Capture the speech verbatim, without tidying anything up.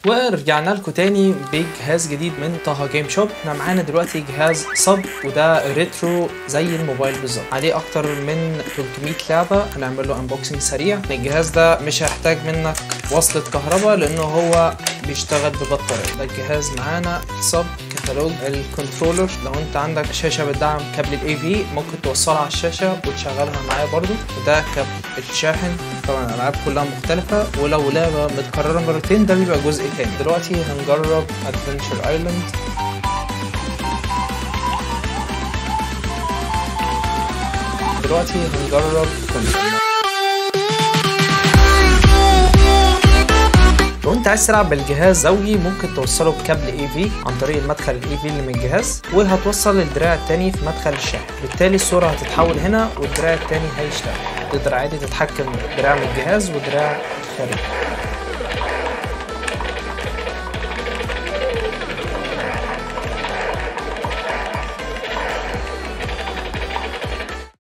ورجعنا لكم تاني بجهاز جديد من طه جيم شوب. احنا معانا دلوقتي جهاز صب، وده ريترو زي الموبايل بالظبط، عليه اكتر من ثلاثمية لعبه. هنعمل له انبوكسنج سريع. الجهاز ده مش هيحتاج منك وصلة كهرباء لانه هو بيشتغل ببطاريه. ده الجهاز معانا صب كتالوج الكنترولر. لو انت عندك شاشه بتدعم كابل الاي في ممكن توصلها على الشاشه وتشغلها معايا برضو. وده كابل الشاحن. طبعا الالعاب كلها مختلفه، ولو لعبه متكرره مرتين ده بيبقى جزء تاني. دلوقتي هنجرب ادفنتشر ايلاند. دلوقتي هنجرب كنترول. لو انت عايز تلعب بالجهاز زوجي ممكن توصله بكابل اي في عن طريق المدخل الاي في اللي من الجهاز، وهتوصل الدراع التاني في مدخل الشاحن. بالتالي الصورة هتتحول هنا والدراع التاني هيشتغل. تقدر عادي تتحكم بدراع من الجهاز ودراع خارجي.